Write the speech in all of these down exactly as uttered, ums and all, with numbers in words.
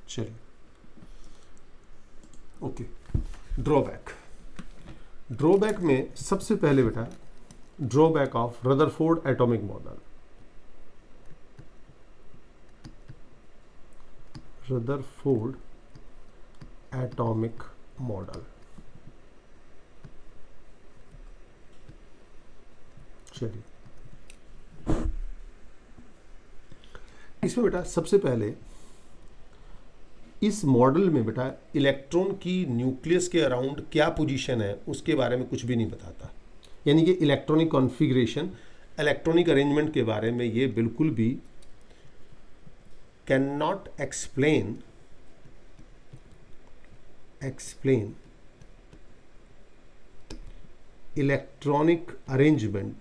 चलिए okay, drawback. Drawback में सबसे पहले बेटा drawback of Rutherford atomic model. Rutherford atomic model, चलिए इसमें बेटा सबसे पहले इस मॉडल में बेटा इलेक्ट्रॉन की न्यूक्लियस के अराउंड क्या पोजीशन है उसके बारे में कुछ भी नहीं बताता। यानी कि इलेक्ट्रॉनिक कॉन्फ़िगरेशन, इलेक्ट्रॉनिक अरेंजमेंट के बारे में ये बिल्कुल भी can not explain explain electronic arrangement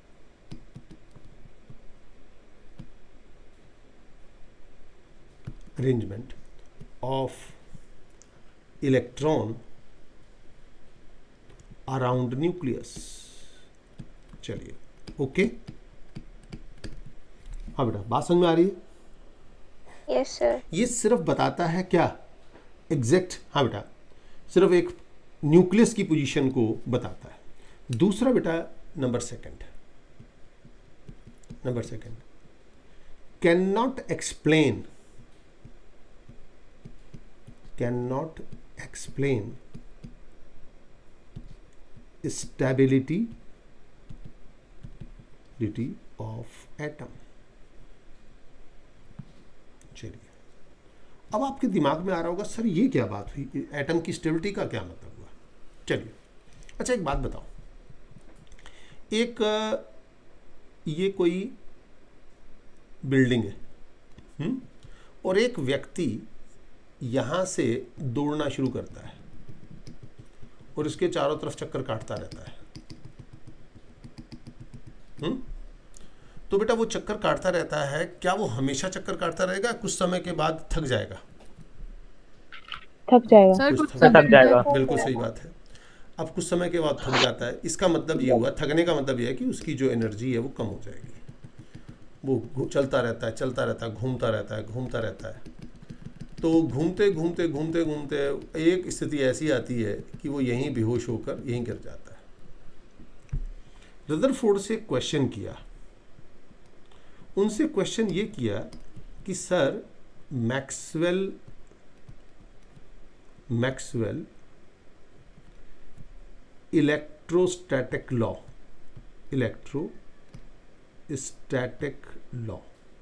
arrangement of electron around nucleus। चलिए ओके, हाँ बेटा बात समझ में आ रही है? Yes sir. ये सिर्फ बताता है क्या एग्जैक्ट, हाँ बेटा सिर्फ एक न्यूक्लियस की पोजीशन को बताता है। दूसरा बेटा number second, number second can not explain cannot explain stability of atom। चलिए अब आपके दिमाग में आ रहा होगा सर ये क्या बात हुई, एटम की स्टेबिलिटी का क्या मतलब हुआ। चलिए अच्छा एक बात बताओ, एक ये कोई बिल्डिंग है हुँ? और एक व्यक्ति यहाँ से दौड़ना शुरू करता है और इसके चारों तरफ चक्कर काटता रहता है। हुँ? तो बेटा वो चक्कर काटता रहता है, क्या वो हमेशा चक्कर काटता रहेगा? कुछ समय के बाद थक जाएगा, थक जाएगा कुछ थक थक जाएगा। बिल्कुल सही बात है। अब कुछ समय के बाद थक जाता है, इसका मतलब ये हुआ, थकने का मतलब ये है कि उसकी जो एनर्जी है वो कम हो जाएगी। वो चलता रहता है चलता रहता है घूमता रहता है घूमता रहता है तो घूमते घूमते घूमते घूमते एक स्थिति ऐसी आती है कि वो यहीं बेहोश होकर यहीं गिर जाता है। रदरफोर्ड से क्वेश्चन किया, उनसे क्वेश्चन ये किया कि sir Maxwell Maxwell electrostatic law electrostatic law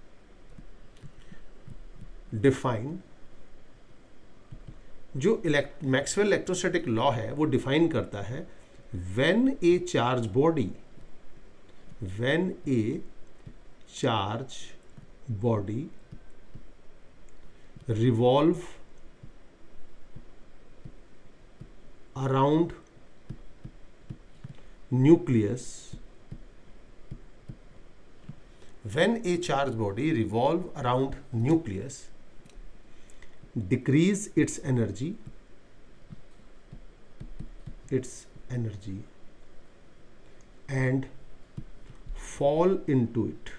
define, जो मैक्सवेल इलेक्ट्रोस्टैटिक लॉ है वो डिफाइन करता है when a charge body when a charge body revolve around nucleus when a charge body revolve around nucleus decrease its energy its energy and fall into it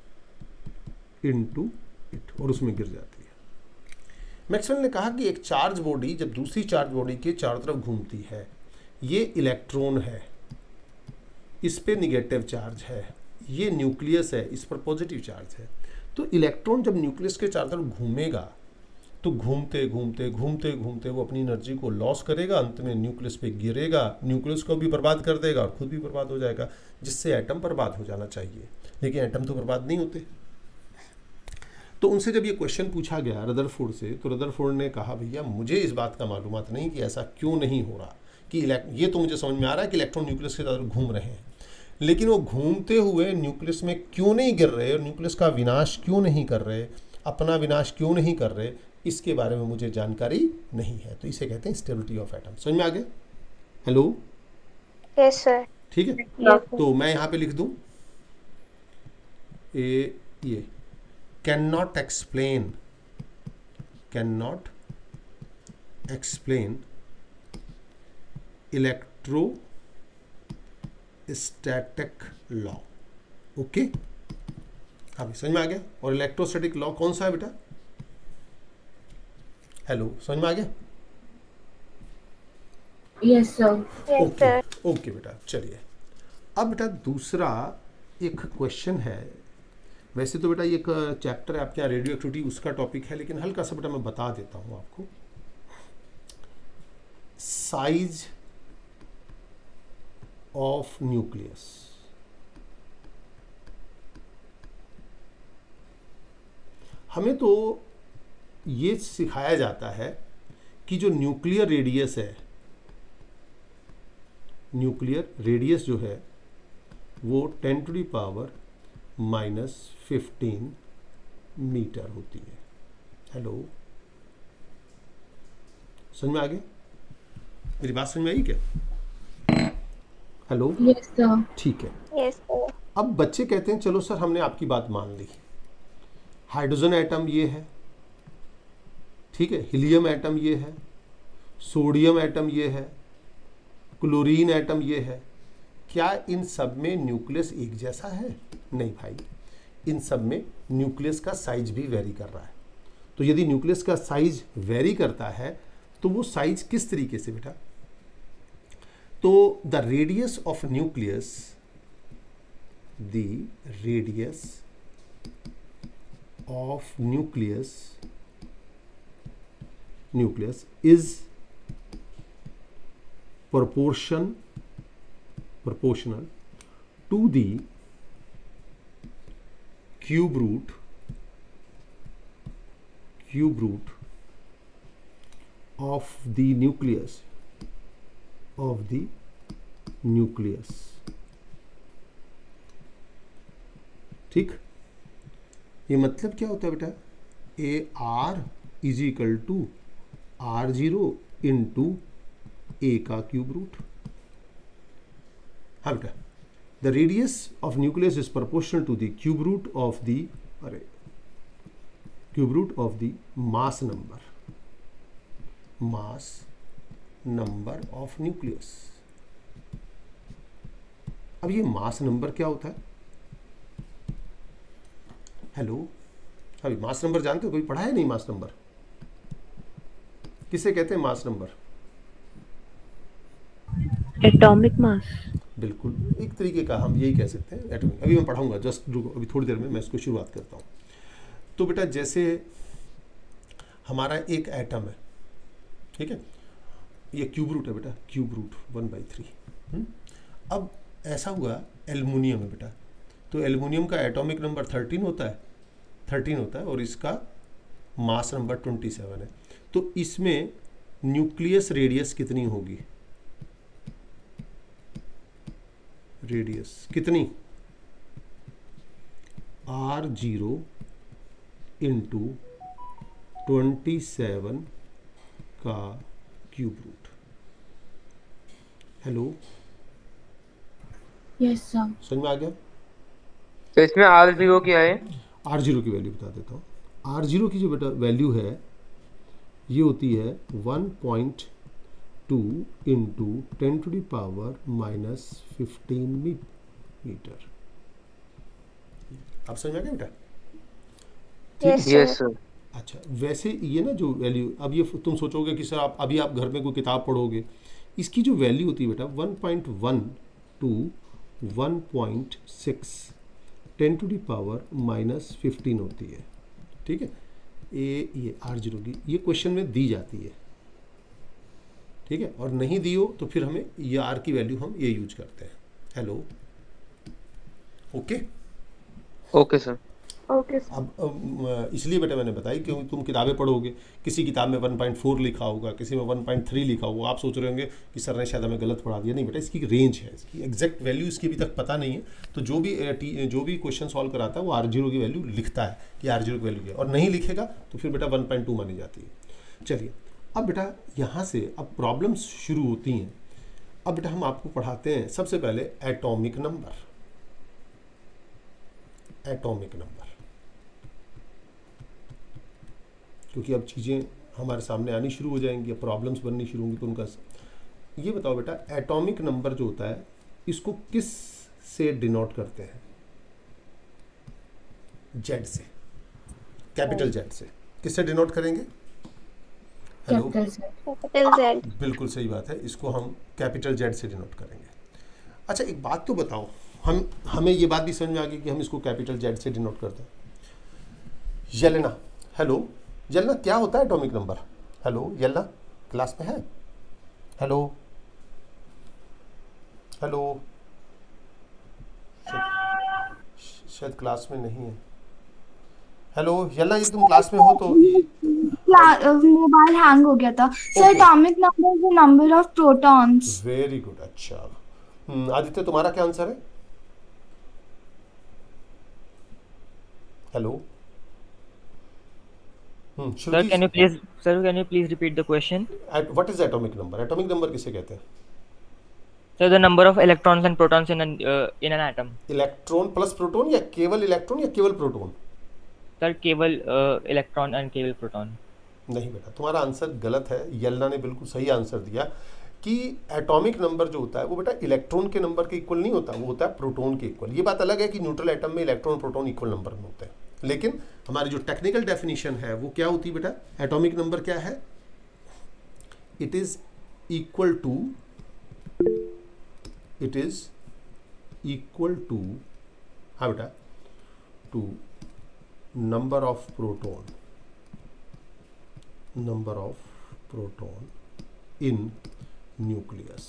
into it और उसमें गिर जाती है। Maxwell ने कहा कि एक चार्ज बॉडी जब दूसरी चार्ज बॉडी के चारों तरफ घूमती है, ये इलेक्ट्रॉन है, इस पे निगेटिव चार्ज है, ये न्यूक्लियस है, इस पर पॉजिटिव चार्ज है। तो इलेक्ट्रॉन जब न्यूक्लियस के चारों तरफ घूमेगा तो घूमते घूमते घूमते घूमते वो अपनी एनर्जी को लॉस करेगा, अंत में न्यूक्लियस पे गिरेगा, न्यूक्लियस को भी बर्बाद कर देगा और खुद भी बर्बाद हो जाएगा, जिससे एटम बर्बाद हो जाना चाहिए, लेकिन एटम तो बर्बाद नहीं होते। तो उनसे जब ये क्वेश्चन पूछा गया रदरफोर्ड से, तो रदरफोर्ड ने कहा भैया मुझे इस बात का मालूमात नहीं कि ऐसा क्यों नहीं हो रहा, कि ये तो मुझे समझ में आ रहा है कि इलेक्ट्रॉन न्यूक्लियस के तरफ घूम रहे हैं, लेकिन वो घूमते हुए न्यूक्लियस में क्यों नहीं गिर रहे और न्यूक्लियस का विनाश क्यों नहीं कर रहे, अपना विनाश क्यों नहीं कर रहे, इसके बारे में मुझे जानकारी नहीं है। तो इसे कहते हैं स्टेबिलिटी ऑफ एटम। समझ में आ गया? Hello yes sir. ठीक है, तो मैं यहाँ पे लिख दूं ए ये can not explain can not explain electrostatic law. Okay, अभी समझ में आ गया। और इलेक्ट्रोस्टैटिक लॉ कौन सा है बेटा? हेलो, समझ में आ गया? Yes sir. Yes, okay sir. Okay बेटा, चलिए अब बेटा दूसरा एक क्वेश्चन है। वैसे तो बेटा ये एक चैप्टर है आपके यहाँ रेडियो एक्टिविटी, उसका टॉपिक है, लेकिन हल्का सा बेटा मैं बता देता हूँ आपको। Size of nucleus. हमें तो ये सिखाया जाता है कि जो न्यूक्लियर रेडियस है, न्यूक्लियर रेडियस जो है वो ten to the power minus fifteen metre होती है। हेलो, समझ में आ गया? मेरी बात समझ में आई क्या? Hello, yes sir. ठीक है। Yes, sir. अब बच्चे कहते हैं चलो सर हमने आपकी बात मान ली, हाइड्रोजन एटम ये है, ठीक है, हीलियम एटम ये है, सोडियम एटम ये है, क्लोरीन एटम ये है, क्या इन सब में न्यूक्लियस एक जैसा है? नहीं भाई, इन सब में न्यूक्लियस का साइज भी वेरी कर रहा है। तो यदि न्यूक्लियस का साइज वेरी करता है तो वो साइज किस तरीके से बेटा? तो the radius of nucleus, the radius of nucleus nucleus is proportion proportional to the cube root cube root of the nucleus of the nucleus। ठीक, ये मतलब क्या होता है बेटा? A R is equal to R zero into A का cube root. हाँ बेटा, the radius of nucleus is proportional to the cube root of the अरे cube root of the mass number mass number of nucleus. अब ये मास number क्या होता है? Hello, अभी मास नंबर जानते हो? कोई पढ़ा है नहीं मास नंबर? किसे कहते हैं मास नंबर? Atomic mass. बिल्कुल, एक तरीके का हम यही कह सकते हैं एटॉमिक। अभी मैं पढ़ाऊंगा, जस्ट रुको, अभी थोड़ी देर में मैं इसको शुरुआत करता हूँ। तो बेटा जैसे हमारा एक एटम है, ठीक है, ये क्यूब रूट है बेटा, cube root one by three. अब ऐसा हुआ एल्युमिनियम है बेटा, तो एल्युमिनियम का एटॉमिक नंबर थर्टीन होता है थर्टीन होता है और इसका मास नंबर ट्वेंटी सेवन है। तो इसमें न्यूक्लियस रेडियस कितनी होगी? रेडियस कितनी? R zero into twenty seven का cube root. Hello, yes sir. समझ में आ गया? तो इसमें आर जीरो क्या है? आर जीरो की वैल्यू बता देता हूँ। आर जीरो की जो बेटा वैल्यू है ये होती है one point two into ten to the power minus fifteen metre. आप समझ में आ गया बेटा? Yes, yes sir. सर। अच्छा, वैसे ये ना जो वैल्यू, अब ये तुम सोचोगे कि सर आप अभी आप घर में कोई किताब पढ़ोगे, इसकी जो वैल्यू होती है बेटा one point one two one point six ten to the power minus fifteen होती है। ठीक है, ये ये आर जीरो की ये क्वेश्चन में दी जाती है, ठीक है, और नहीं दी हो तो फिर हमें ये आर की वैल्यू हम ये यूज करते हैं। Hello, okay okay sir. Okay, sir. अब अम, इसलिए बेटा मैंने बताई क्योंकि तुम किताबें पढ़ोगे, किसी किताब में वन पॉइंट फोर लिखा होगा, किसी में वन पॉइंट थ्री लिखा होगा, आप सोच रहे होंगे कि सर ने शायद हमें गलत पढ़ा दिया। नहीं बेटा, इसकी रेंज है, इसकी एग्जैक्ट वैल्यू इसकी अभी तक पता नहीं है। तो जो भी अ, टी- जो भी क्वेश्चन सॉल्व कराता है वो आर जीरो की वैल्यू लिखता है कि आर जीरो की वैल्यू क्या है, और नहीं लिखेगा तो फिर बेटा वन पॉइंट टू मानी जाती है। चलिए अब बेटा यहाँ से अब प्रॉब्लम्स शुरू होती हैं। अब बेटा हम आपको पढ़ाते हैं सबसे पहले एटॉमिक नंबर। एटॉमिक नंबर, क्योंकि अब चीज़ें हमारे सामने आनी शुरू हो जाएंगी, अब प्रॉब्लम्स बननी शुरू होंगी। तो उनका ये बताओ बेटा, एटॉमिक नंबर जो होता है इसको किस से डिनोट करते हैं? जेड से, कैपिटल जेड से। किससे डिनोट करेंगे? Hello, Capital Z. Capital Z. बिल्कुल सही बात है, इसको हम कैपिटल जेड से डिनोट करेंगे। अच्छा एक बात तो बताओ, हम हमें ये बात भी समझ में आ गई कि हम इसको कैपिटल जेड से डिनोट करते हैं। येलेना, हेलो येलेना, क्या होता है atomic number? Hello Yelena, class में है? हेलो हेलो, शायद शायद क्लास में नहीं है। हेलो येलेना, ये तुम क्लास में हो तो मोबाइल हैंग हो गया था sir. Okay. Atomic number is the number of protons. Very good. अच्छा हम्म, आदित्य तुम्हारा क्या आंसर है? Hello hmm, Sir, Shruti, can you please, sir, can you please repeat the question? What is atomic number? Atomic number किसे कहते हैं? Sir, the number of electrons and protons in an uh, in an atom. Electron plus proton या केवल electron या केवल proton? Sir, केवल uh, electron and केवल proton. नहीं बेटा, तुम्हारा आंसर गलत है। येलना ने बिल्कुल सही आंसर दिया कि एटॉमिक नंबर जो होता है वो बेटा इलेक्ट्रॉन के नंबर के इक्वल नहीं होता, वो होता है प्रोटॉन के इक्वल। ये बात अलग है कि न्यूट्रल एटम में इलेक्ट्रॉन प्रोटॉन इक्वल नंबर में होते हैं, लेकिन हमारी जो टेक्निकल डेफिनेशन है वो क्या होती है बेटा? एटॉमिक नंबर क्या है? It is equal to it is equal to हाँ बेटा, to number of proton number of proton in nucleus.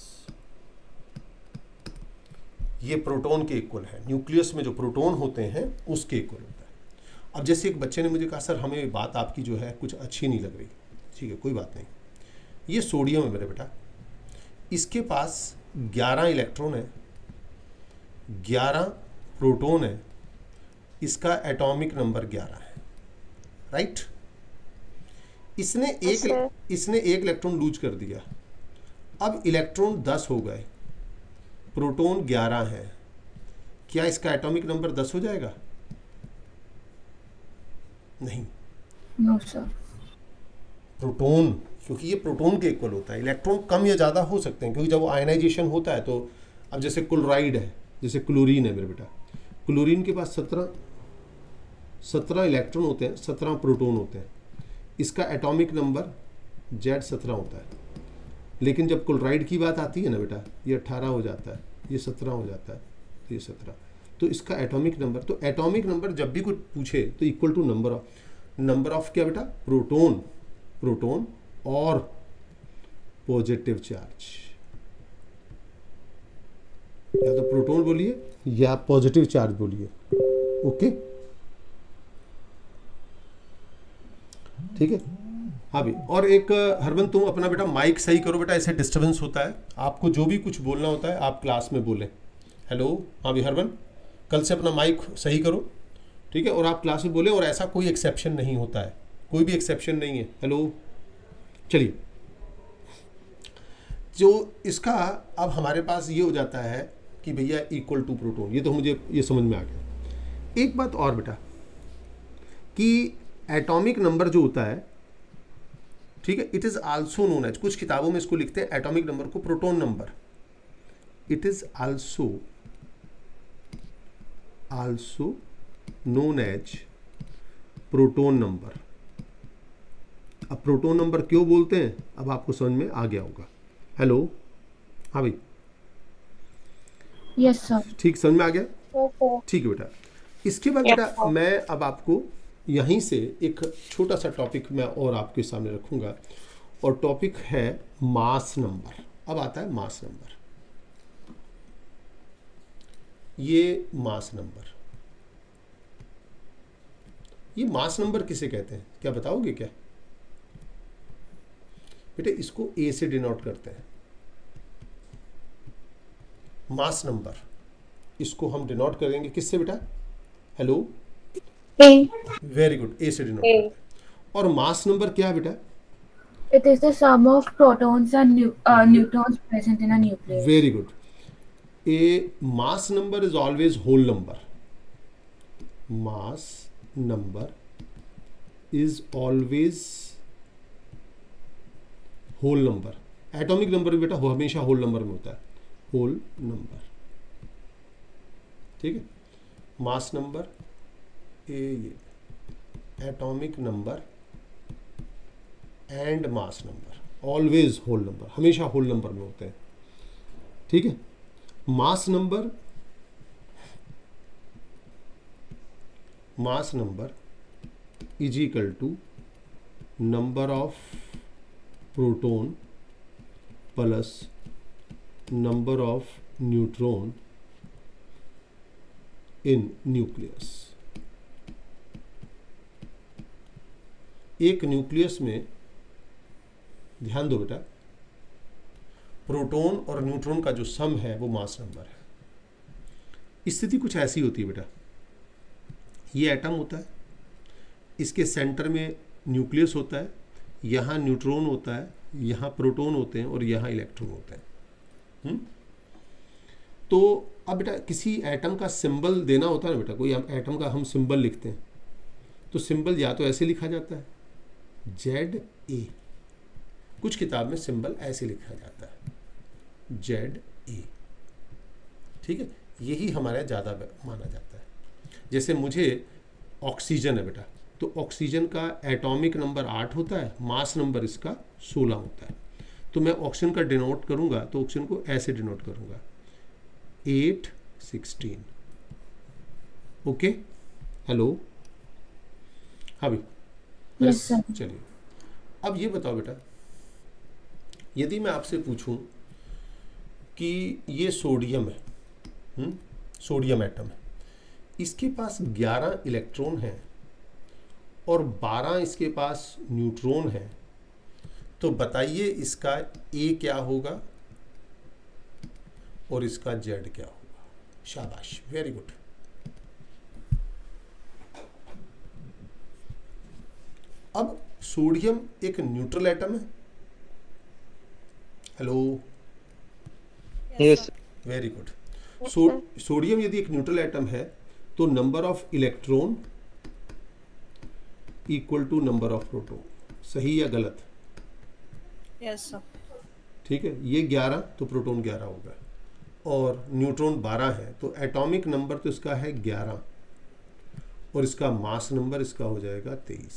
ये प्रोटॉन के इक्वल है, न्यूक्लियस में जो प्रोटॉन होते हैं उसके इक्वल होता है। अब जैसे एक बच्चे ने मुझे कहा सर हमें बात आपकी जो है कुछ अच्छी नहीं लग रही। ठीक है, कोई बात नहीं। ये सोडियम है मेरे बेटा, इसके पास ग्यारह इलेक्ट्रॉन है, ग्यारह प्रोटॉन है, इसका एटॉमिक नंबर ग्यारह है, राइट? इसने एक अच्छा। इसने एक इलेक्ट्रॉन लूज कर दिया, अब इलेक्ट्रॉन दस हो गए, प्रोटॉन ग्यारह है, क्या इसका एटॉमिक नंबर दस हो जाएगा? नहीं, No, sir. प्रोटॉन, क्योंकि ये प्रोटॉन के इक्वल होता है। इलेक्ट्रॉन कम या ज़्यादा हो सकते हैं, क्योंकि जब वो आयनाइजेशन होता है तो अब जैसे क्लोराइड है, जैसे क्लोरीन है मेरे बेटा, क्लोरीन के पास सत्रह सत्रह इलेक्ट्रॉन होते हैं, सत्रह प्रोटॉन होते हैं, इसका एटॉमिक नंबर जेड सत्रह होता है। लेकिन जब क्लोराइड की बात आती है ना बेटा, ये अट्ठारह हो जाता है, ये सत्रह हो जाता है, ये सत्रह, तो इसका एटॉमिक नंबर, तो एटॉमिक नंबर जब भी कोई पूछे तो equal to number of number of क्या बेटा? प्रोटॉन प्रोटॉन और पॉजिटिव चार्ज। या तो प्रोटॉन बोलिए या पॉजिटिव चार्ज बोलिए, ओके? ठीक है, हाँ भी। और एक हरबन, तुम अपना बेटा माइक सही करो बेटा, ऐसे डिस्टरबेंस होता है। आपको जो भी कुछ बोलना होता है आप क्लास में बोलें। हेलो, हाँ भी हरबन, कल से अपना माइक सही करो, ठीक है? और आप क्लास में बोले, और ऐसा कोई एक्सेप्शन नहीं होता है, कोई भी एक्सेप्शन नहीं है। हेलो, चलिए, जो इसका अब हमारे पास ये हो जाता है कि भैया इक्वल टू प्रोटॉन, ये तो मुझे ये समझ में आ गया। एक बात और बेटा कि एटॉमिक नंबर जो होता है, ठीक है, it is also known as, कुछ किताबों में इसको लिखते हैं एटॉमिक नंबर को proton number. It is also also known as proton number. अब प्रोटॉन नंबर क्यों बोलते हैं अब आपको समझ में आ गया होगा। हेलो, हाँ भाई, Yes, sir. ठीक समझ में आ गया? ओके। ठीक है बेटा। इसके बाद बेटा मैं अब आपको यहीं से एक छोटा सा टॉपिक मैं और आपके सामने रखूंगा, और टॉपिक है मास नंबर। अब आता है मास नंबर। ये मास नंबर, ये मास नंबर किसे कहते हैं, क्या बताओगे क्या बेटे? इसको ए से डिनोट करते हैं, मास नंबर। इसको हम डिनोट करेंगे किससे बेटा? Hello, A. Very good, A से डिनोट करते हैं। और मास नंबर क्या है बेटा? It is the sum of protons and nu- uh, neutrons present in a nucleus. Very good. A mass number is always whole number. Mass number is always whole number. Atomic number भी बेटा हमेशा whole number में होता है, whole number, ठीक है? Mass number A, ये atomic number and mass number, always whole number, हमेशा होल नंबर में होते हैं, ठीक है। Mass number mass number is equal to number of proton plus number of neutron in nucleus. एक न्यूक्लियस में ध्यान दो बेटा, प्रोटॉन और न्यूट्रॉन का जो सम है वो मास नंबर है। स्थिति कुछ ऐसी होती है बेटा, ये एटम होता है, इसके सेंटर में न्यूक्लियस होता है, यहाँ न्यूट्रॉन होता है, यहाँ प्रोटॉन होते हैं और यहाँ इलेक्ट्रॉन होते हैं। हुँ? तो अब बेटा किसी एटम का सिंबल देना होता है ना बेटा, कोई हम एटम का हम सिंबल लिखते हैं तो सिंबल या तो ऐसे लिखा जाता है जेड ए, कुछ किताब में सिंबल ऐसे लिखा जाता है जेड ए, ठीक है। यही हमारे ज़्यादा माना जाता है। जैसे मुझे ऑक्सीजन है बेटा, तो ऑक्सीजन का एटॉमिक नंबर आठ होता है, मास नंबर इसका सोलह होता है। तो मैं ऑक्सीजन का डिनोट करूंगा तो ऑक्सीजन को ऐसे डिनोट करूंगा एट सिक्सटीन। ओके, हेलो, हाँ भाई, Yes, sir. चलिए अब ये बताओ बेटा, यदि मैं आपसे पूछूं कि ये सोडियम है, हुँ? सोडियम एटम है, इसके पास ग्यारह इलेक्ट्रॉन हैं और बारह इसके पास न्यूट्रॉन है, तो बताइए इसका ए क्या होगा और इसका जेड क्या होगा। शाबाश, वेरी गुड। अब सोडियम एक न्यूट्रल एटम है, hello, yes very good. So sodium यदि एक न्यूट्रल एटम है तो number of electron equal to number of proton, सही या गलत? Yes sir. ठीक है, ये ग्यारह तो प्रोटॉन ग्यारह होगा और न्यूट्रॉन बारह है, तो एटॉमिक नंबर तो इसका है ग्यारह और इसका मास नंबर इसका हो जाएगा तेईस।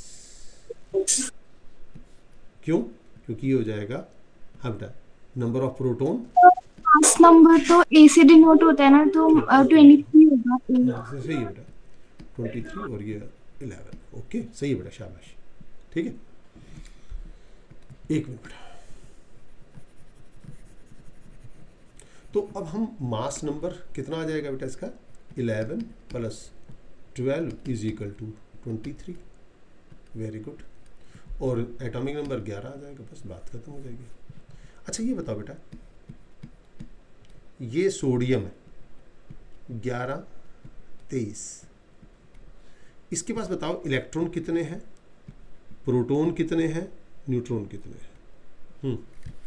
क्यों? क्योंकि ये हो जाएगा, हाँ बेटा, number of proton, mass number तो ए से डिनोट होता है ना, तो ट्वेंटी थ्री होगा। सही है बेटा, ट्वेंटी थ्री और ये इलेवन। ओके, सही है बेटा, शाबाश, ठीक है। एक मिनट बेटा, तो अब हम मास नंबर कितना आ जाएगा बेटा इसका, eleven plus twelve is equal to twenty three. Very good. और एटॉमिक नंबर ग्यारह आ जाएगा, बस बात खत्म हो जाएगी। अच्छा ये बताओ बेटा, ये सोडियम है ग्यारह तेईस, इसके पास बताओ इलेक्ट्रॉन कितने हैं, प्रोटॉन कितने हैं, न्यूट्रॉन कितने हैं? हम्म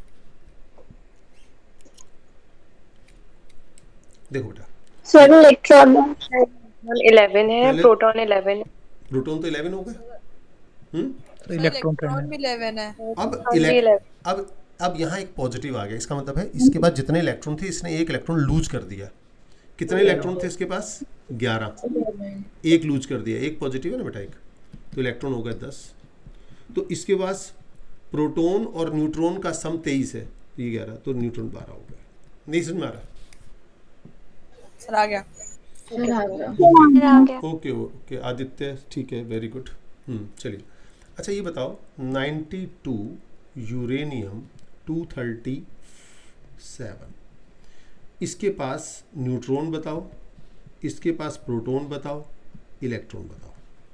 देखो बेटा, सर इलेक्ट्रॉन इलेवन है, पहले- प्रोटॉन इलेवन है। प्रोटॉन तो इलेवन हो गए। हम्म तो इलेक्ट्रॉन भी इलेवन है। अब हाँ जी, इलेक्ट eleven। अब अब यहाँ एक पॉजिटिव आ गया, इसका मतलब है इसके पास जितने इलेक्ट्रॉन थे इसने एक इलेक्ट्रॉन लूज कर दिया। कितने इलेक्ट्रॉन थे इसके पास? ग्यारह, एक लूज कर दिया, एक पॉजिटिव है ना बेटा, एक, तो इलेक्ट्रॉन हो गए दस। तो इसके पास प्रोटॉन और न्यूट्रॉन का सम तेईस है, ये ग्यारह, तो न्यूट्रॉन बारह हो गए। नहीं समझ में आ रहा? सर आ गया। सर आ गया। फिर आ गया। ओके ओके आदित्य, ठीक है, वेरी गुड। हम्म चलिए, अच्छा ये बताओ, ninety two uranium two thirty seven, इसके पास न्यूट्रॉन बताओ, इसके पास प्रोटॉन बताओ, इलेक्ट्रॉन बताओ।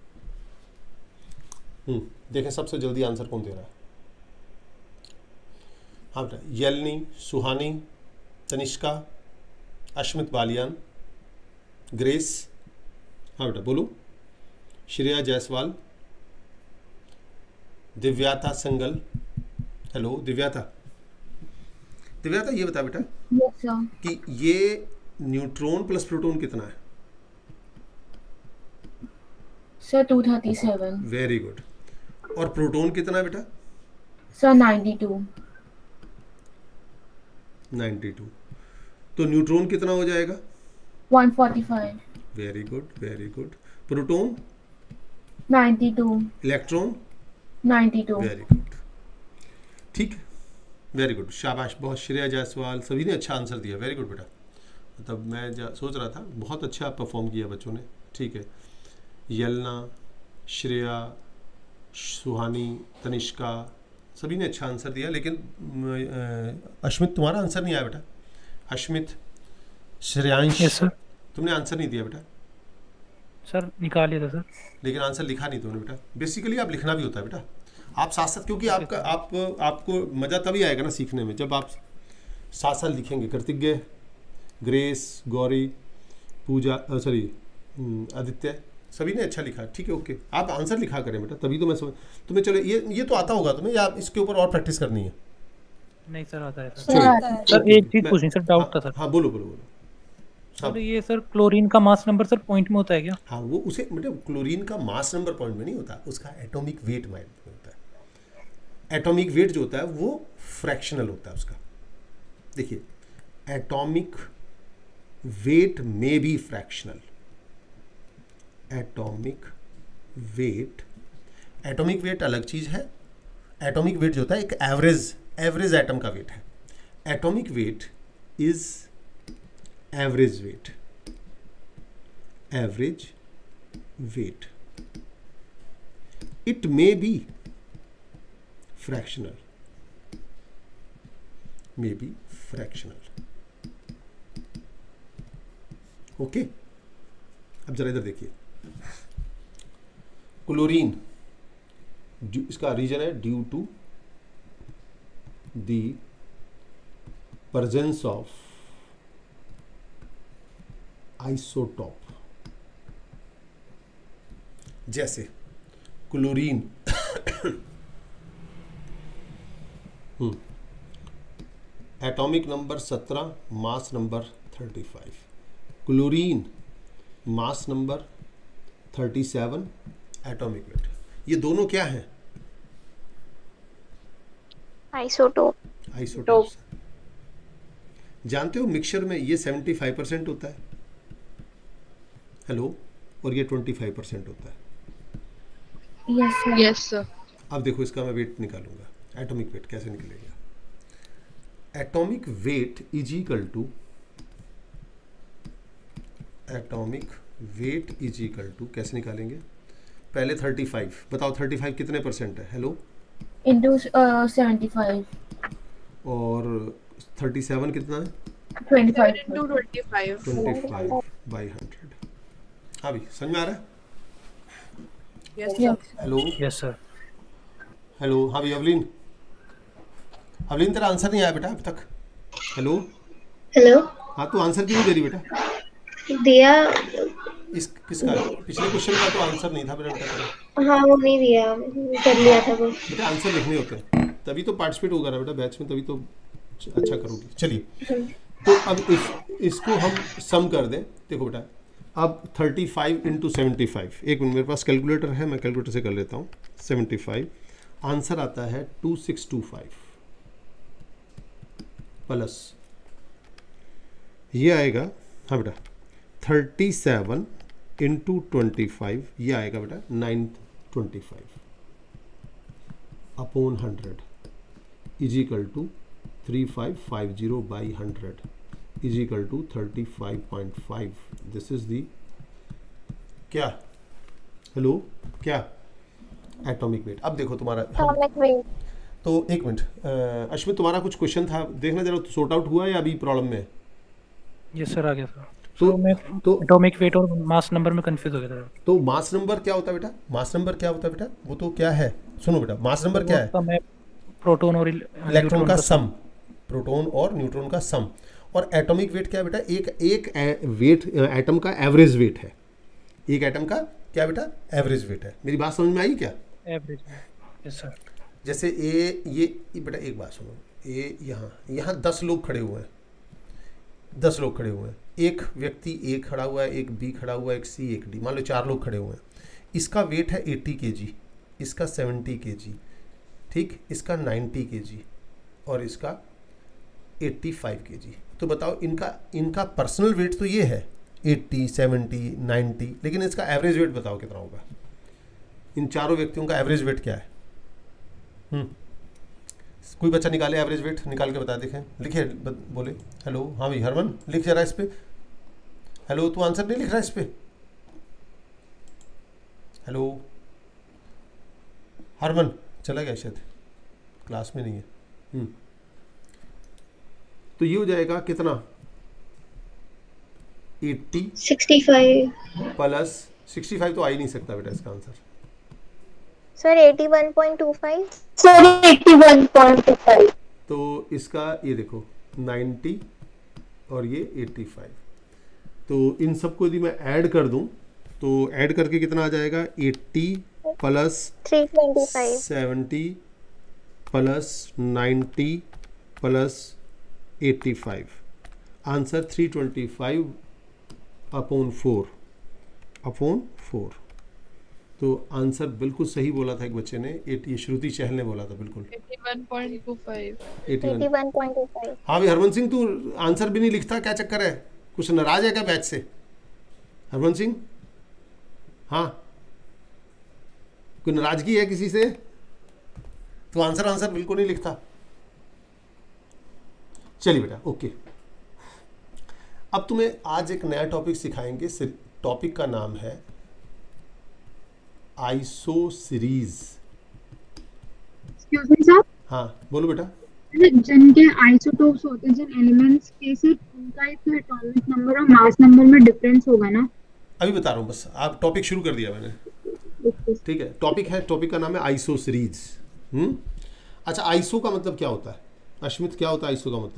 हम्म देखें सबसे जल्दी आंसर कौन दे रहा है। हाँ बेटा, यलनी, सुहानी, तनिष्का, अश्मित बालियान, ग्रेस, हाँ बेटा बोलो, श्रेया जायसवाल, दिव्याता संगल, हेलो दिव्याता। दिव्याता ये बता बेटा यस सर। कि ये न्यूट्रॉन प्लस प्रोटॉन कितना है? Sir two thirty seven. Very good. और प्रोटॉन कितना है बेटा? Sir ninety two. Ninety two. तो न्यूट्रॉन कितना हो जाएगा? One forty five. Very good very good. Proton? Ninety two. Electron? Ninety two. Very good. ठीक, वेरी गुड, शाबाश, बहुत। श्रेया जायसवाल, सभी ने अच्छा आंसर दिया, वेरी गुड बेटा। मतलब मैं जा सोच रहा था, बहुत अच्छा परफॉर्म किया बच्चों ने, ठीक है। यलना, श्रेया, सुहानी, तनिष्का, सभी ने अच्छा आंसर दिया, लेकिन अश्मित तुम्हारा आंसर नहीं आया बेटा। Ashmit, Shreyansh, yes sir. तुमने आंसर नहीं दिया बेटा। सर निकालिए था सर, लेकिन आंसर लिखा नहीं तुमने बेटा। बेसिकली आप लिखना भी होता है बेटा, आप साथ साथ, क्योंकि आपका आप आपको मज़ा तभी आएगा ना सीखने में जब आप साथ साथ लिखेंगे। कृतिज्ञ, ग्रेस, गौरी, पूजा, सॉरी आदित्य, सभी ने अच्छा लिखा, ठीक है, ओके। आप आंसर लिखा करें बेटा, तभी तो मैं समझ तुम्हें। चलो ये ये तो आता होगा तुम्हें, या इसके ऊपर और प्रैक्टिस करनी है? नहीं सर आता है सर। चलिए, सर एक चीज पूछनी सर, डाउट था सर। हाँ बोलो बोलो बोलो। सर ये सर क्लोरीन का मास नंबर सर पॉइंट में होता है क्या? हाँ, वो उसे मतलब क्लोरीन का मास नंबर पॉइंट में नहीं होता, उसका एटॉमिक वेट में होता है। एटॉमिक वेट जो होता है वो फ्रैक्शनल होता है उसका। देखिए, एटॉमिक वेट में be fractional. Atomic weight, atomic weight अलग चीज है। एटॉमिक वेट जो होता है एक एवरेज एवरेज एटम का वेट है। Atomic weight is average weight, average weight. It may be fractional, may be fractional, okay. अब जरा इधर देखिए, क्लोरीन, इसका रीजन है due to the presence of isotope. जैसे क्लोरीन एटॉमिक नंबर सत्रह, mass number thirty five. Chlorine mass number thirty seven, atomic weight. ये दोनों क्या हैं? आइसोटोप। आइसोटोप। जानते हो मिक्सचर में ये सेवेंटी फाइव परसेंट होता है, हेलो, और ये ट्वेंटी फाइव परसेंट होता है। Yes sir. Yes sir. अब देखो इसका मैं वेट निकालूंगा, एटॉमिक वेट कैसे निकलेगा। Atomic weight is equal to atomic weight is equal to कैसे निकालेंगे? पहले थर्टी फाइव, बताओ थर्टी फाइव कितने परसेंट है? हेलो, इंटू सेवेंटी फाइव, और थर्टी सेवन कितना है? Twenty five into twenty five. Twenty five by hundred. हाँ भी समझ में आ रहा है? Yes sir. Hello, yes sir. Hello, हाँ भी अवलीन, अवलीन तेरा आंसर नहीं आया बेटा अब तक। हेलो हेलो, हाँ, तू आंसर क्यों नहीं दे रही बेटा? दिया। इस किसका? पिछले क्वेश्चन का तो आंसर नहीं था मेरा बेटा। हाँ वो नहीं दिया, कर लिया था वो। बेटा आंसर लिखने होते हैं, तभी तो पार्टिसिपेट होगा ना बेटा बैच में, तभी तो अच्छा करोगी। चलिए, तो अब इस इसको हम सम कर दें। देखो बेटा, अब thirty five into seventy five, एक मिनट, मेरे पास कैलकुलेटर है, मैं कैलकुलेटर से कर लेता हूँ। सेवेंटी फाइव, आंसर आता है two six two five plus ये आएगा, हाँ बेटा, thirty seven into twenty five, ये आएगा बेटा nine twenty five upon hundred is equal to three five five zero by hundred is equal to thirty five point five. This is the क्या? Hello, क्या? Atomic weight. अब देखो तुम्हारा, atomic weight. तो एक मिनट, अश्विन तुम्हारा कुछ क्वेश्चन था, देखना जरा सॉर्ट आउट हुआ या अभी प्रॉब्लम में? यस सर, आ गया सर। तो तो मैं तो एटॉमिक वेट और मास नंबर में कंफ्यूज हो गया था। तो मास नंबर क्या होता है बेटा? मास नंबर क्या होता है बेटा? वो तो क्या है, सुनो बेटा, मास नंबर क्या है? मैं प्रोटॉन और इलेक्ट्रॉन का सम, प्रोटॉन और न्यूट्रॉन का सम। और एटॉमिक वेट क्या है बेटा? एक एक वेट, एटम का एवरेज वेट है। एक एटम का क्या बेटा? एवरेज वेट है। मेरी बात समझ में आई क्या? एवरेज। Yes sir. जैसे ए, ये बेटा एक बात सुनो, ए यहाँ यहाँ दस लोग खड़े हुए हैं, दस लोग खड़े हुए हैं, एक व्यक्ति ए खड़ा हुआ है, एक बी खड़ा हुआ है, एक सी, एक डी, मान लो चार लोग खड़े हुए हैं। इसका वेट है एट्टी केजी, इसका सेवेंटी केजी, ठीक, इसका नाइन्टी केजी और इसका एट्टी फाइव केजी। तो बताओ इनका इनका पर्सनल वेट तो ये है एट्टी, सेवेंटी, नाइन्टी, लेकिन इसका एवरेज वेट बताओ कितना होगा? इन चारों व्यक्तियों का एवरेज वेट क्या है? हम्म कोई बच्चा निकाले एवरेज वेट, निकाल के बता देखें, लिखे बोले। हेलो, हाँ भाई हरमन लिख जरा इस पे। हेलो, तू आंसर नहीं लिख रहा इस पे? हेलो हरमन, चला गया शायद, क्लास में नहीं है। हम्म तो ये हो जाएगा कितना? अस्सी sixty five plus sixty five तो आ ही नहीं सकता बेटा इसका answer. Sir eighty one point two five. Sir eighty one point two five. तो इसका ये देखो नाइन्टी और ये एटी फाइव, तो इन सबको यदि मैं ऐड कर दूं तो ऐड करके कितना आ जाएगा? अस्सी plus three twenty five seventy plus ninety plus eighty five, answer three twenty five upon four upon four. तो आंसर बिल्कुल सही बोला था एक बच्चे ने, ये श्रुति चहल ने बोला था बिल्कुल eighty one point two five. Eighty one point two five. हाँ भाई हरमन सिंह, तू आंसर भी नहीं लिखता, क्या चक्कर है? कुछ नाराज है क्या बैच से हरमन सिंह? हाँ, कोई नाराजगी है किसी से? तो आंसर आंसर बिल्कुल नहीं लिखता। चलिए बेटा, ओके। अब तुम्हें आज एक नया टॉपिक सिखाएंगे। टॉपिक का नाम है iso series. Excuse me sir, हाँ बोलो बेटा। जिनके आइसोटोप्स होते हैं, जिन एलिमेंट्स के से उनका एक एटॉमिक नंबर और मास नंबर में डिफरेंस होगा ना? अभी बता रहा हूँ, बस आप टॉपिक शुरू कर दिया मैंने, ठीक है। टॉपिक है, टॉपिक का नाम है आइसो सीरीज। हम्म अच्छा, आइसो का मतलब क्या होता है अश्मित? क्या होता है आइसो का मतलब?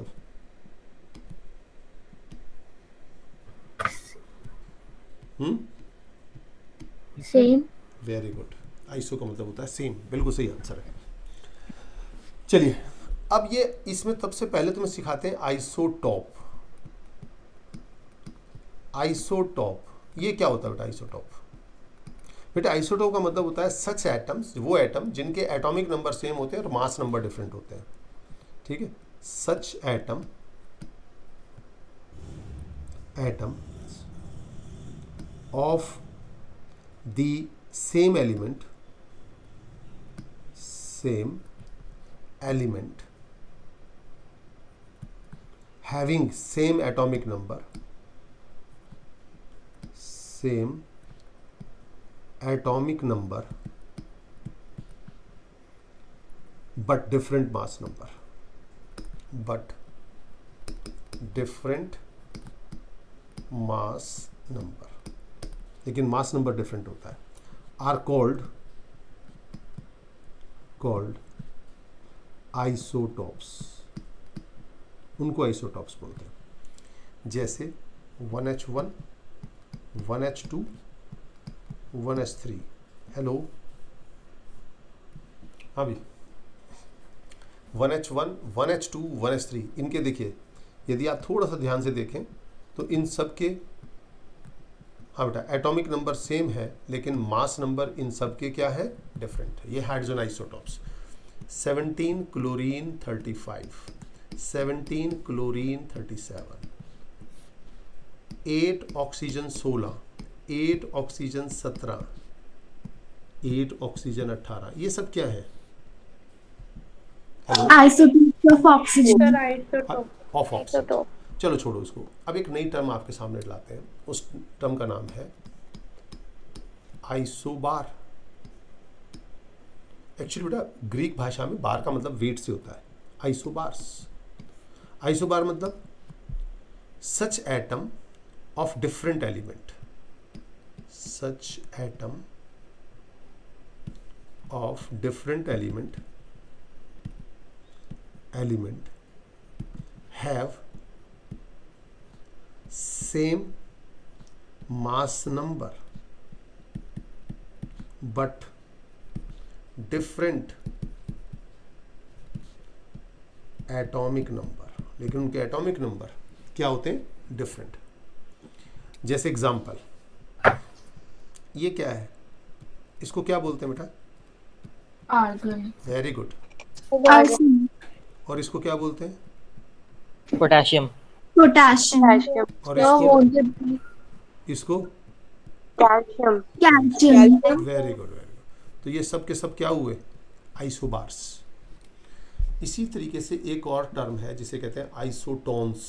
Hmm same. Very good, iso का मतलब होता है सेम, बिल्कुल सही आंसर है। चलिए, अब ये इसमें सबसे पहले तुम्हें सिखाते हैं आइसोटॉप। आइसोटॉप ये क्या होता है बेटा? आइसोटॉप बेटा, आइसोटॉप का मतलब होता है सच एटम्स, वो एटम जिनके एटॉमिक नंबर सेम होते हैं और मास नंबर डिफरेंट होते हैं, ठीक है। Such atom atom of the same element same element having same atomic number same atomic number but different mass number but different mass number, लेकिन mass number different होता है, are called called isotopes, उनको isotopes बोलते हैं। जैसे one H one, one H two, one H three. Hello, हाँ भी one H one, one H two, one H three, इनके देखिए यदि आप थोड़ा सा ध्यान से देखें तो इन सब के, हाँ बेटा, एटॉमिक नंबर सेम है लेकिन मास नंबर इन सब के क्या है? डिफरेंट है। ये hydrogen isotopes. Seventeen chlorine thirty five, seventeen chlorine thirty seven, eight oxygen सोलह, एट ऑक्सीजन सत्रह, एट ऑक्सीजन अठारह, ये सब क्या है? Isotopes of oxygen. Of oxygen. चलो छोड़ो इसको, अब एक नई टर्म आपके सामने लाते हैं। उस टर्म का नाम है आइसोबार। एक्चुअली बेटा ग्रीक भाषा में बार का मतलब वेट से होता है, आइसोबार्स। आइसोबार मतलब such atom of different element, such atom of different element element have same mass number but different atomic number, लेकिन उनके एटॉमिक नंबर क्या होते हैं? डिफरेंट। जैसे एग्जांपल, ये क्या है? इसको क्या बोलते हैं बेटा? आर्गन। Very good. और इसको क्या बोलते हैं? पोटेशियम। पोटेशियम। और इसको इसको calcium. Calcium. Very good, very good. तो ये सब के सब क्या हुए? आइसोबार्स। इसी तरीके से एक और टर्म है जिसे कहते हैं आइसोटोन्स।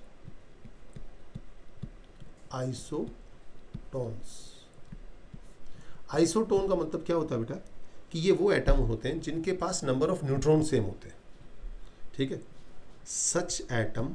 आइसोटोन्स आइसोटोन का मतलब क्या होता है बेटा कि ये वो एटम होते हैं जिनके पास नंबर ऑफ न्यूट्रॉन सेम होते हैं। ठीक है, such atom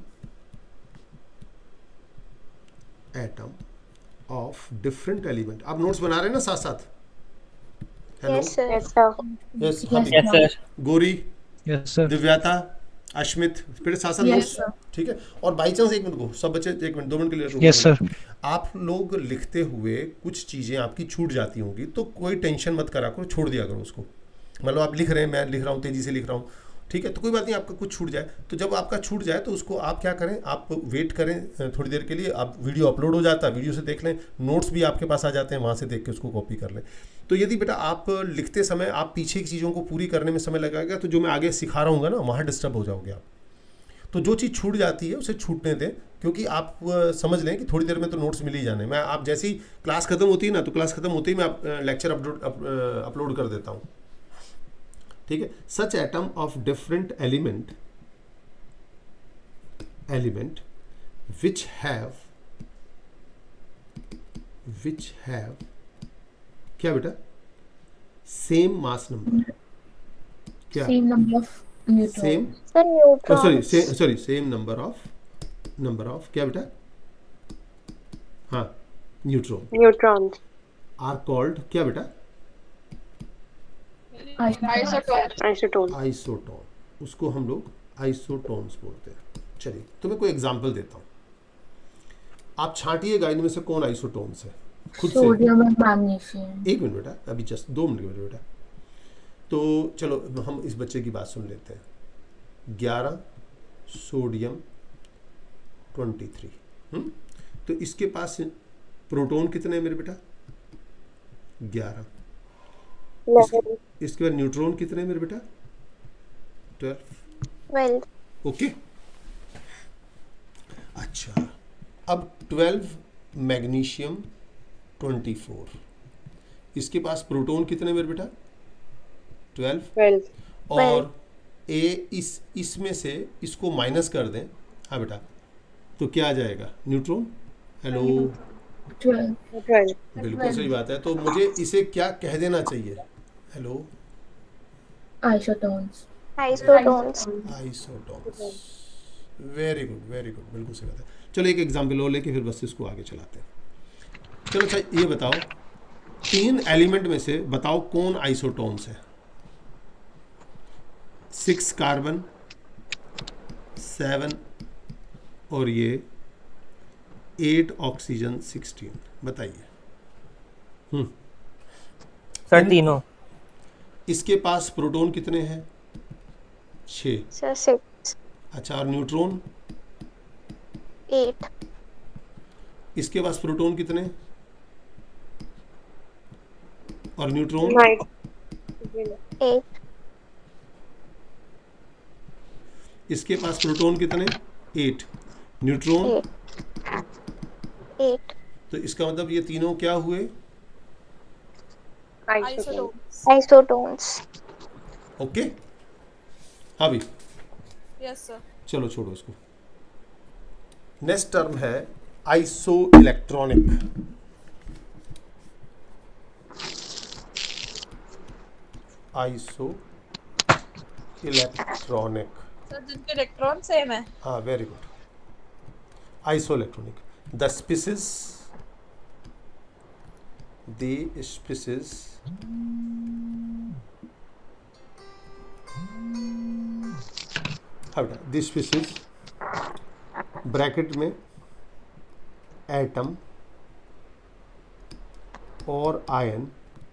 atom of different element. आप नोट्स बना रहे हैं ना साथ साथ? Hello, Yes, sir. Yes, Yes, sir. Gori, yes sir. Divyata, Ashmit, फिर साथ साथ Yes, नोट्स। sir. ठीक है, और बाई चांस एक मिनट को सब बच्चे एक मिनट दो मिनट के लिए रुको। Yes sir. आप लोग लिखते हुए कुछ चीज़ें आपकी छूट जाती होंगी तो कोई टेंशन मत करा करो, छोड़ दिया करो उसको। मतलब आप लिख रहे हैं, मैं लिख रहा हूँ, तेज़ी से लिख रहा हूँ, ठीक है, तो कोई बात नहीं, आपका कुछ छूट जाए तो जब आपका छूट जाए तो उसको आप क्या करें, आप वेट करें थोड़ी देर के लिए। आप वीडियो अपलोड हो जाता है, वीडियो से देख लें, नोट्स भी आपके पास आ जाते हैं, वहाँ से देख के उसको कॉपी कर लें। तो यदि बेटा आप लिखते समय आप पीछे की चीज़ों को पूरी करने में समय लगाएगा तो जो मैं आगे सिखा रहा हूँ ना वहाँ डिस्टर्ब हो जाओगे आप। तो जो चीज़ छूट जाती है उसे छूटने दें, क्योंकि आप अ, समझ लें कि थोड़ी देर में तो नोट्स मिल ही जाने। मैं आप जैसे ही क्लास खत्म होती है ना तो क्लास खत्म होते ही मैं आप लेक्चर अपलोड अप, अपलोड कर देता हूँ। ठीक है, such atom of different element element which have which have क्या बेटा, सेम मास नंबर। क्या? Same number of neutrons. Same Sir, neutrons. Sorry sorry same number of number of क्या बेटा, हाँ, न्यूट्रॉन Neutrons. आर कॉल्ड क्या बेटा, Isotopes. Isotopes. Isotone. उसको हम लोग आइसोटोन्स बोलते हैं। चलिए तुम्हें कोई एग्जांपल देता हूँ। आप छांटिएगा इनमें से कौन आइसोटोन्स है खुद से। Sodium and magnesium. एक मिनट बेटा, अभी जस्ट दो मिनट के बेटा। तो चलो हम इस बच्चे की बात सुन लेते हैं। ग्यारह सोडियम ट्वेंटी थ्री। तो इसके पास प्रोटॉन कितने हैं मेरे बेटा? ग्यारह। Eleven. इसके बाद न्यूट्रॉन कितने हैं मेरे बेटा? ट्वेल्व। Twelve. ओके, अच्छा, अब ट्वेल्व मैग्नीशियम ट्वेंटी फोर। इसके पास प्रोटॉन कितने मेरे बेटा? ट्वेल्व। Twelve. और ए इस इसमें से इसको माइनस कर दें, हाँ बेटा, तो क्या आ जाएगा? न्यूट्रॉन। Hello, Twelve. Twelve. बिल्कुल सही बात है। तो मुझे इसे क्या कह देना चाहिए? Hello, Isotones. Isotons. Isotones. Very good very good, बिल्कुल सही बात है। चलो एक एग्जाम्पल और लेके फिर बस इसको आगे चलाते हैं। चलो अच्छा ये बताओ, तीन एलिमेंट में से बताओ कौन आइसोटोन्स है? सिक्स कार्बन, सेवन और ये एट ऑक्सीजन सिक्सटीन। बताइए। हम्म सर तीनों। इसके पास प्रोटॉन कितने हैं? छः। Sir, six. अच्छा, और न्यूट्रॉन? Eight. इसके पास प्रोटॉन कितने और न्यूट्रॉन? Nine. Eight. इसके पास प्रोटॉन कितने? एट। न्यूट्रॉन? Eight. Eight. तो इसका मतलब ये तीनों क्या हुए? Isotopes. Isotones. ओके, हाँ भी, Yes, sir. चलो छोड़ो इसको। नेक्स्ट टर्म है iso electronic. Iso electronic, sir जिनके इलेक्ट्रॉन सेम है। हाँ very good. Iso electronic, the species the species हाँ बेटा, द स्पीसीज ब्रैकेट में एटम और ion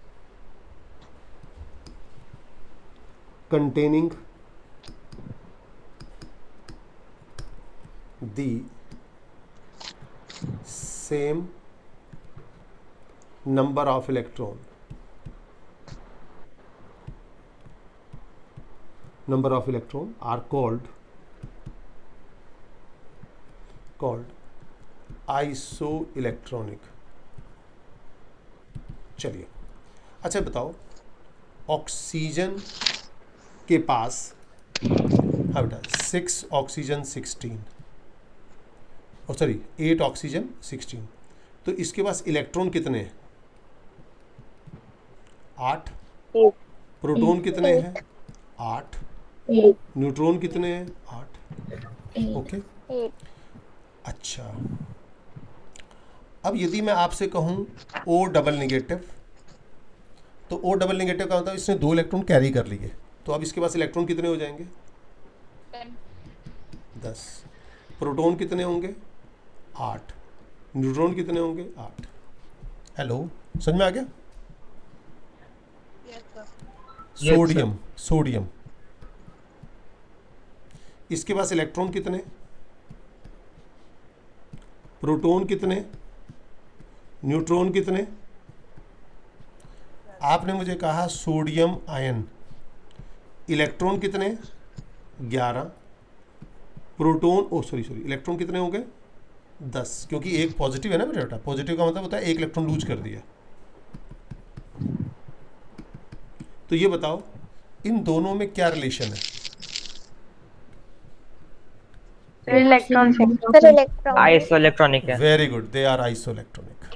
containing the same number of electron number of electron are called called isoelectronic। चलिए अच्छा बताओ, ऑक्सीजन के पास हाँ बेटा, सिक्स ऑक्सीजन सिक्सटीन, और सॉरी एट ऑक्सीजन सिक्सटीन। तो इसके पास इलेक्ट्रॉन कितने हैं? आठ। प्रोटॉन कितने हैं? आठ। न्यूट्रॉन कितने हैं? आठ। ओके, अच्छा। अब यदि मैं आपसे कहूं ओ डबल निगेटिव, तो ओ डबल निगेटिव का मतलब इसने दो इलेक्ट्रॉन कैरी कर लिए, तो अब इसके पास इलेक्ट्रॉन कितने हो जाएंगे? दस। प्रोटॉन कितने होंगे? आठ। न्यूट्रॉन कितने होंगे? आठ। हेलो, समझ में आ गया? सोडियम, सोडियम इसके पास इलेक्ट्रॉन कितने? प्रोटॉन कितने? न्यूट्रॉन कितने? आपने मुझे कहा सोडियम आयन, इलेक्ट्रॉन कितने? ग्यारह। Proton, oh sorry sorry electron कितने होंगे? दस, क्योंकि एक पॉजिटिव है ना बेटा, पॉजिटिव का मतलब होता है एक इलेक्ट्रॉन लूज कर दिया। तो ये बताओ इन दोनों में क्या रिलेशन है? इलेक्ट्रॉन सर इलेक्ट्रॉन आइसोइलेक्ट्रॉनिक है। Very good, they are isoelectronic.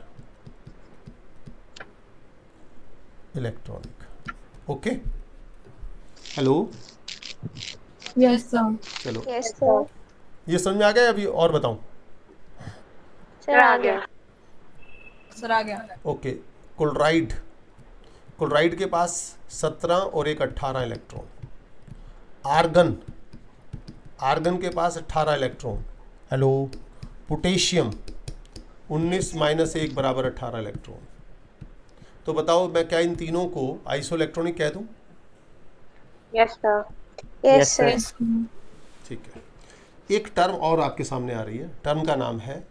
Electronic, okay. Hello, yes sir. चलो यस सर। ये समझ में आ गया? अभी और बताऊं? सर आ गया। सर आ गया। ओके, क्लोराइड, क्लोराइड के पास सत्रह और एक अट्ठारह इलेक्ट्रॉन। आर्गन, आर्गन के पास अट्ठारह इलेक्ट्रॉन। हेलो, पोटेशियम उन्नीस माइनस एक बराबर अट्ठारह इलेक्ट्रॉन। तो बताओ मैं क्या इन तीनों को आइसोइलेक्ट्रॉनिक कह दूं? Yes sir. Yes Yes, sir. ठीक है, एक टर्म और आपके सामने आ रही है, टर्म का नाम है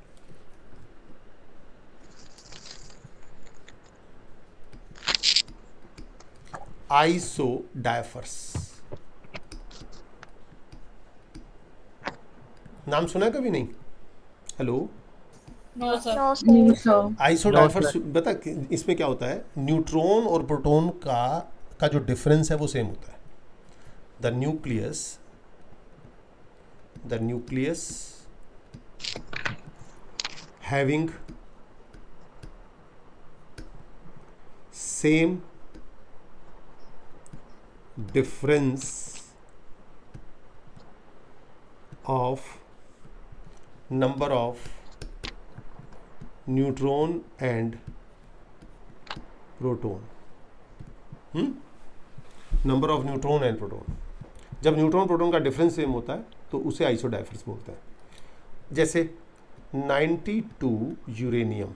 आइसोडायफर्स। नाम सुना है कभी? नहीं। Hello, no sir. No no sir. Sir. Isodiaphers बता कि इसमें क्या होता है? न्यूट्रॉन और प्रोटॉन का का जो डिफरेंस है वो सेम होता है। The nucleus the nucleus having same difference of number of neutron and proton, hmm? number of neutron and proton। जब न्यूट्रॉन प्रोटॉन का डिफरेंस सेम होता है तो उसे आइसोडायफर्स बोलते हैं। जैसे बानवे यूरेनियम,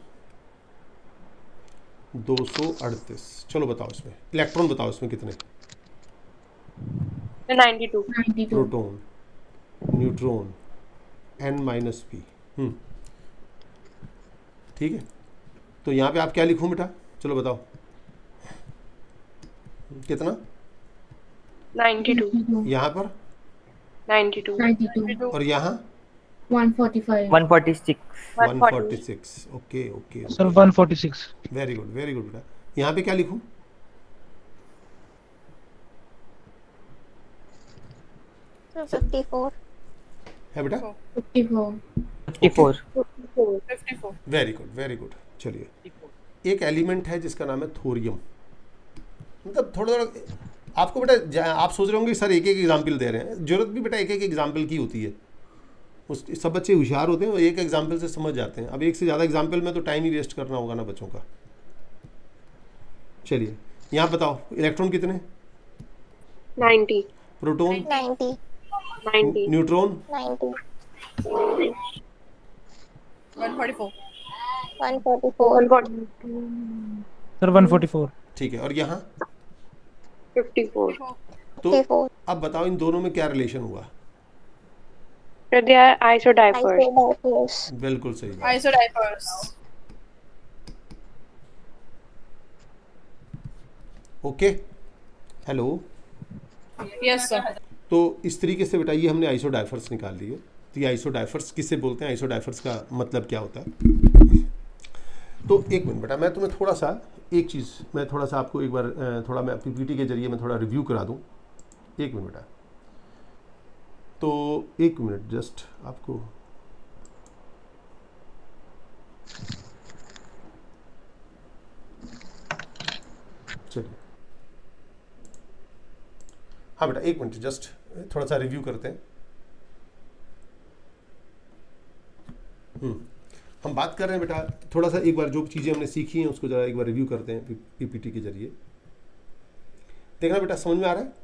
दो सौ अड़तीस। चलो बताओ इसमें इलेक्ट्रॉन बताओ इसमें कितने? Ninety two. Ninety two. Proton, neutron, N minus P. Hmm, ठीक है। तो यहाँ पे आप क्या लिखूं बेटा? चलो बताओ कितना? Ninety two. यहाँ पर नाइन्टी टू। Ninety two. और यहाँ one forty five. One forty six. One forty six. Okay okay, sir one forty six. Very good very good बेटा। यहाँ पे क्या लिखूं? Fifty four. है बेटा? Fifty four. Fifty four. Fifty four. Very good very good. चलिए, एक element है जिसका नाम है थोरियम। मतलब थोड़ा थोड़ा आपको बेटा, आप सोच रहे होंगे सर एक एक एग्जाम्पल दे रहे हैं, जरूरत भी बेटा एक एक एग्जाम्पल की होती है। उस सब बच्चे होशियार होते हैं और एक एग्जाम्पल से समझ जाते हैं। अब एक से ज़्यादा एग्जाम्पल में तो टाइम ही वेस्ट करना होगा ना बच्चों का। चलिए यहाँ बताओ इलेक्ट्रॉन कितने? Ninety. Proton? Ninety. Ninety. Neutron? Ninety. One forty four. One forty four. Sir one forty four. ठीक है, और यहाँ? Fifty four. तो फिफ्टी फोर। अब बताओ इन दोनों में क्या रिलेशन हुआ? So they are isodiapers. आइसोडायफर्स। बिल्कुल सही बात। Isodiaphers. Okay, hello. Yes sir. तो इस तरीके से बेटा ये हमने आइसोडायफर्स निकाल लिए। तो ये आइसोडायफर्स किससे बोलते हैं? आइसोडायफर्स का मतलब क्या होता है? तो एक मिनट बेटा, मैं तुम्हें थोड़ा सा एक चीज़ मैं थोड़ा सा आपको एक बार थोड़ा मैं पीपीटी के जरिए मैं थोड़ा रिव्यू करा दूं। एक मिनट बेटा, तो एक मिनट जस्ट आपको चलिए, हाँ बेटा एक मिनट जस्ट थोड़ा सा रिव्यू करते हैं। हम्म हम बात कर रहे हैं बेटा, थोड़ा सा एक बार जो चीज़ें हमने सीखी हैं उसको जरा एक बार रिव्यू करते हैं पीपीटी के जरिए। देखना बेटा समझ में आ रहा है?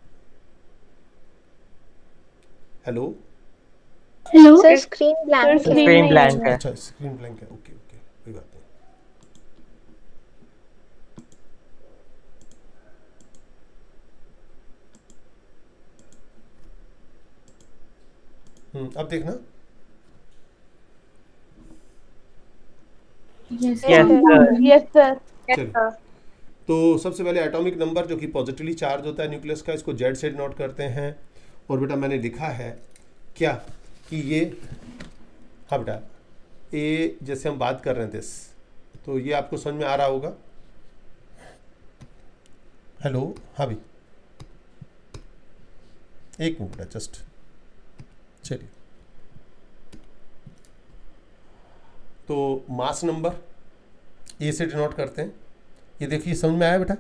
Hello hello sir, screen blank screen blank है। अच्छा स्क्रीन ब्लैंक है, ओके ओके कोई बात नहीं। हम्म अब देखना। Yes, Yes, sir. Yes, sir. Yes, चलिए। sir. तो सबसे पहले एटॉमिक नंबर जो कि पॉजिटिवली चार्ज होता है न्यूक्लियस का, इसको जेड से डिनोट करते हैं। और बेटा मैंने लिखा है क्या कि ये, हाँ बेटा ए जैसे हम बात कर रहे थे, तो ये आपको समझ में आ रहा होगा। हेलो हाँ भाई एक मिनट बेटा जस्ट, चलिए। तो मास नंबर ए से डिनोट करते हैं। ये देखिए समझ में आया बेटा?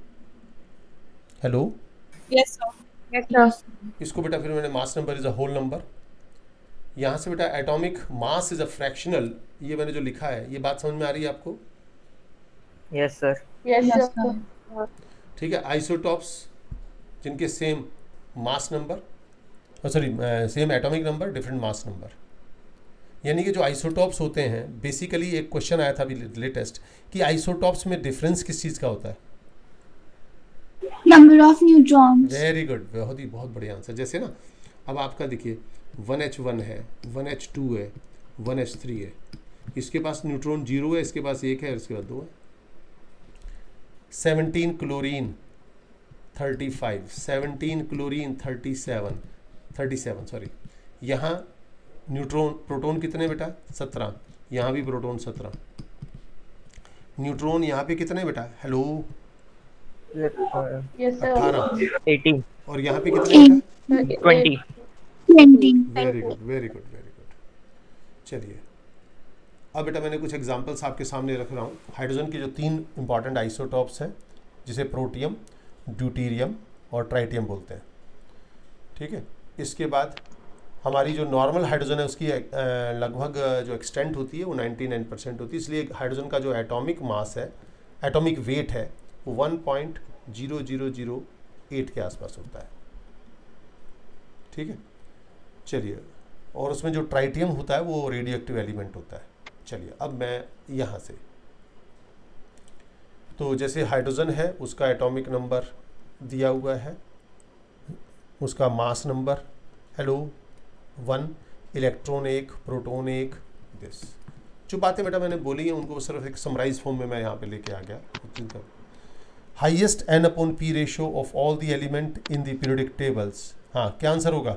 Hello Yes, sir. Yes, sir. इसको बेटा फिर मैंने mass number is a whole number. यहाँ से बेटा atomic mass is a fractional, ये मैंने जो लिखा है ये बात समझ में आ रही है आपको? Yes sir. Yes, Yes, sir. sir. ठीक है। आइसोटॉप्स जिनके same mass number, sorry same atomic number different mass number, यानी कि जो आइसोटॉप्स होते हैं, बेसिकली एक क्वेश्चन आया था अभी लेटेस्ट कि आइसोटॉप्स में डिफरेंस किस चीज़ का होता है? Number of neutrons. Very good, बहुत ही बहुत बढ़िया आंसर। जैसे ना अब आपका देखिए वन एच वन है, वन एच टू है, वन एच थ्री है, इसके पास न्यूट्रॉन जीरो है, इसके पास एक है और इसके बाद दो है। Seventeen chlorine thirty five, seventeen chlorine thirty seven, thirty seven sorry, यहाँ न्यूट्रॉन प्रोटॉन कितने बेटा? सत्रह, यहाँ भी प्रोटॉन सत्रह। न्यूट्रॉन यहाँ पे कितने बेटा? Hello Yes, sir. अठारह, एटीन, और यहाँ पे कितने बेटा? Twenty. Twenty. Very good very good very good. चलिए अब बेटा मैंने कुछ एग्जांपल्स आपके सामने रख रहा हूँ। हाइड्रोजन के जो तीन इंपॉर्टेंट आइसोटॉप्स हैं, जिसे प्रोटियम, ड्यूटीरियम और ट्राइटियम बोलते हैं, ठीक है। इसके बाद हमारी जो नॉर्मल हाइड्रोजन है उसकी लगभग जो एक्सटेंट होती है वो निन्यानवे परसेंट होती है, इसलिए हाइड्रोजन का जो एटॉमिक मास है, एटॉमिक वेट है, वो one point zero zero zero eight के आसपास होता है, ठीक है। चलिए, और उसमें जो ट्राइटियम होता है वो रेडियो एक्टिव एलिमेंट होता है। चलिए अब मैं यहाँ से, तो जैसे हाइड्रोजन है उसका एटॉमिक नंबर दिया हुआ है, उसका mass number hello one, electron एक, प्रोटॉन एक, दिस जो बातें बेटा मैंने बोली हैं उनको सिर्फ एक समराइज फॉर्म में मैं यहाँ पे लेके आ गया। Highest N upon P ratio of all the element in the periodic tables. हाँ क्या आंसर होगा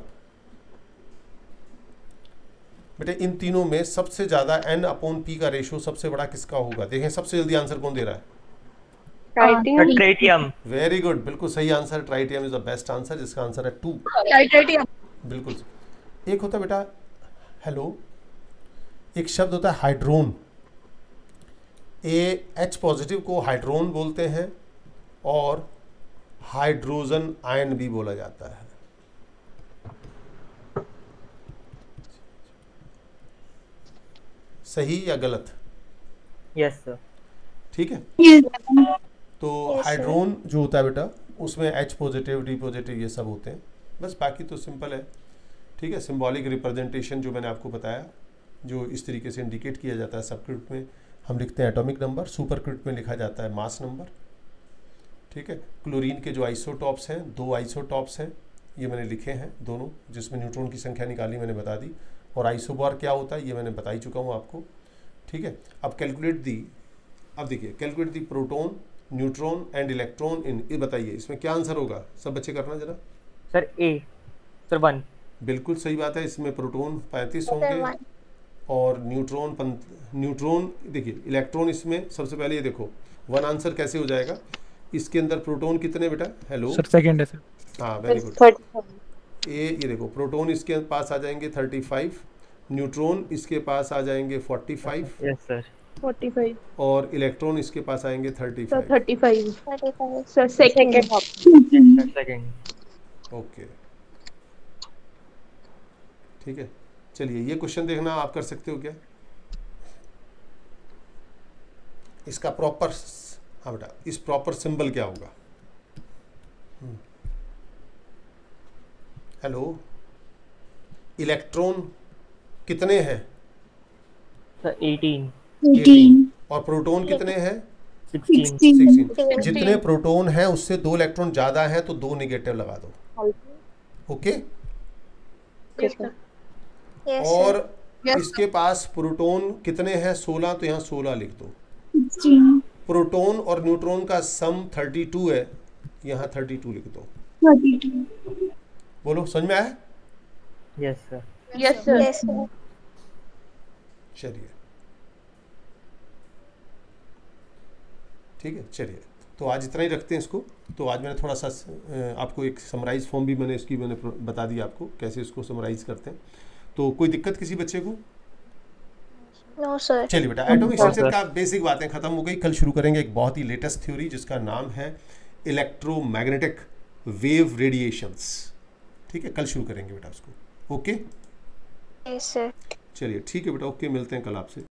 बेटे? इन तीनों में सबसे ज्यादा एन अपॉन पी का रेशियो सबसे बड़ा किसका होगा? देखें सबसे जल्दी आंसर कौन दे रहा है? Tritium. ट्राइटियम। वेरी गुड, बिल्कुल सही answer. Tritium is the best answer, जिसका आंसर है टू। Tritium. बिल्कुल। एक होता है बेटा हेलो, एक शब्द होता है हाइड्रोन। ए एच पॉजिटिव को हाइड्रोन बोलते हैं और हाइड्रोजन आयन भी बोला जाता है। सही या गलत? Yes sir. ठीक है। Yes. तो हाइड्रोन जो होता है बेटा उसमें एच पॉजिटिव, डी पॉजिटिव ये सब होते हैं, बस बाकी तो सिंपल है, ठीक है। सिंबॉलिक रिप्रेजेंटेशन जो मैंने आपको बताया, जो इस तरीके से इंडिकेट किया जाता है, सबस्क्रिप्ट में हम लिखते हैं एटॉमिक नंबर, सुपरस्क्रिप्ट में लिखा जाता है मास नंबर, ठीक है। क्लोरीन के जो आइसोटॉप्स हैं, दो आइसोटॉप्स हैं, ये मैंने लिखे हैं दोनों, जिसमें न्यूट्रॉन की संख्या निकाली मैंने बता दी, और आइसोबार क्या होता है ये मैंने बता ही चुका हूँ आपको, ठीक है। अब कैलकुलेट दी, अब देखिए calculate the proton, neutron and electron in, ये बताइए इसमें क्या आंसर होगा? सब बच्चे करना जरा। Sir A, sir one. बिल्कुल सही बात है, इसमें प्रोटॉन पैंतीस होंगे और न्यूट्रॉन पं... न्यूट्रॉन देखिए, इलेक्ट्रॉन इसमें सबसे पहले ये देखो वन आंसर कैसे हो जाएगा, इसके अंदर प्रोटॉन कितने बेटा? हेलो सर सेकंड है सर। हाँ वेरी गुड। Thirty-seven. ए ये देखो प्रोटॉन इसके पास आ जाएंगे थर्टी फाइव, न्यूट्रॉन इसके पास आ जाएंगे forty five, yes sir forty five और इलेक्ट्रॉन इसके पास आएंगे thirty five. Thirty five sir second second. Okay ठीक है, चलिए ये क्वेश्चन देखना आप कर सकते हो क्या? इसका प्रॉपर, हाँ बेटा, इस प्रॉपर सिंबल क्या होगा? हेलो, इलेक्ट्रॉन कितने हैं? Sir eighteen. एटीन। और प्रोटॉन कितने हैं? सिक्सटीन। सिक्सटीन। जितने प्रोटॉन हैं उससे दो इलेक्ट्रॉन ज्यादा हैं तो दो नेगेटिव लगा दो। ओके। और इसके पास प्रोटॉन कितने हैं? सोलह, तो यहाँ सोलह लिख दो। प्रोटॉन और न्यूट्रॉन का सम थर्टी टू है, यहाँ थर्टी टू लिख दो। बोलो, समझ में आया? Yes sir. Yes sir. चलिए ठीक है, चलिए तो आज इतना ही रखते हैं इसको। तो आज मैंने थोड़ा सा आपको एक समराइज फॉर्म भी मैंने इसकी मैंने बता दी आपको कैसे इसको समराइज करते हैं। तो कोई दिक्कत किसी बच्चे को? No sir. चलिए बेटा, एटॉमिक स्ट्रक्चर का बेसिक बातें खत्म हो गई। कल शुरू करेंगे एक बहुत ही लेटेस्ट थ्योरी जिसका नाम है इलेक्ट्रोमैग्नेटिक वेव रेडिएशंस। ठीक है, कल शुरू करेंगे बेटा उसको। Okay yes sir. चलिए ठीक है बेटा, ओके, मिलते हैं कल आपसे।